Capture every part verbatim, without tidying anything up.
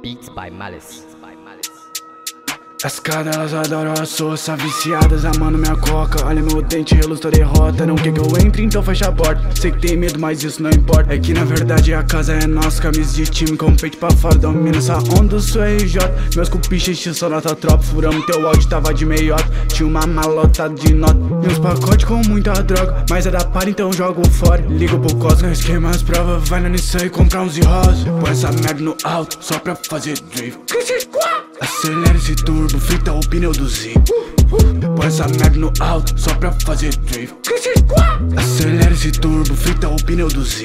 Beats by Malice. As cadelas adoram a soça, viciadas amando minha coca. Olha meu dente, relusta derrota. Não quer que eu entre, então fecha a porta. Sei que tem medo, mas isso não importa. É que na verdade a casa é nossa. Camisa de time com o peito pra fora. Domina essa onda, sou R J. Meus cupiches só nota tropa. Furamos teu áudio, tava de meiota. Tinha uma malota de nota e uns pacotes com muita droga. Mas é da par, então jogo fora. Ligo pro Cosmo, não esquema as provas. Vai na Nissan e comprar uns rosa. Põe essa merda no alto, só pra fazer drift. Acelera esse turbo, frita o pneu do Z. Põe essa merda no alto, só pra fazer drift. Acelera esse turbo, frita o pneu do Z.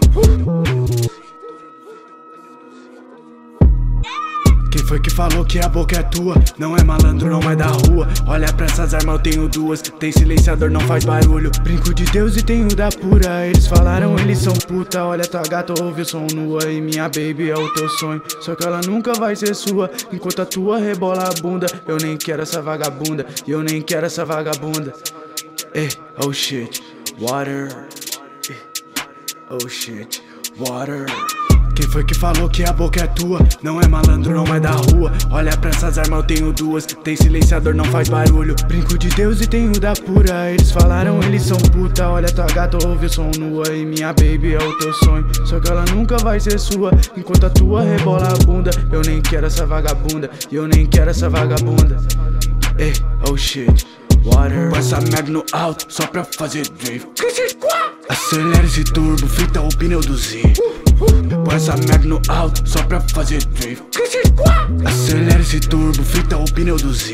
Quem foi que falou que a boca é tua? Não é malandro, não é da rua. Olha pra essas armas, eu tenho duas. Tem silenciador, não faz barulho. Brinco de Deus e tenho da pura. Eles falaram, eles são puta. Olha tua gata, ouve o som nua. E minha baby é o teu sonho. Só que ela nunca vai ser sua. Enquanto a tua rebola a bunda. Eu nem quero essa vagabunda. E eu nem quero essa vagabunda. Eh, oh shit, water. Eh, oh shit, water. Quem foi que falou que a boca é tua? Não é malandro, não é da rua. Olha pra essas armas, eu tenho duas. Tem silenciador, não faz barulho. Brinco de Deus e tenho da pura. Eles falaram, eles são puta. Olha tua gata, ouve o som nua. E minha baby é o teu sonho. Só que ela nunca vai ser sua. Enquanto a tua rebola a bunda. Eu nem quero essa vagabunda. E eu nem quero essa vagabunda. Eh, oh shit, water. Põe essa merda no alto, só pra fazer drift. Acelera esse turbo, frita o pneu do Z. Põe essa merda no alto, só pra fazer drift. Acelera esse turbo, frita o pneu do Z.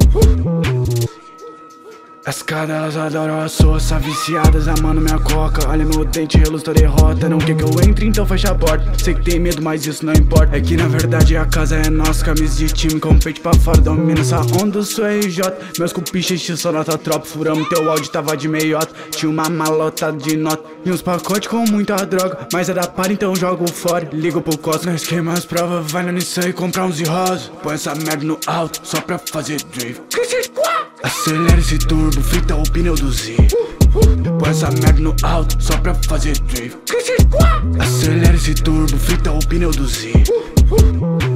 As cadelas adoram a soça, viciadas amando minha coca. Olha meu dente, relusta derrota. Não quer que eu entre, então fecha a porta. Sei que tem medo, mas isso não importa. É que na verdade a casa é nossa. Camisa de time com o peito pra fora. Domina essa onda, sou R J. Meus cupiches só nota tropa. Furamos teu áudio, tava de meiota. Tinha uma malota de nota e uns pacotes com muita droga. Mas é da par, então jogo fora. Ligo pro Cosmo, não esquema as provas. Vai na Nissan e comprar uns rosa. Põe essa merda no alto, só pra fazer drift. Acelera esse turbo, frita o pneu do Z. Põe essa merda no alto, só pra fazer drift. Acelera esse turbo, frita o pneu do Z.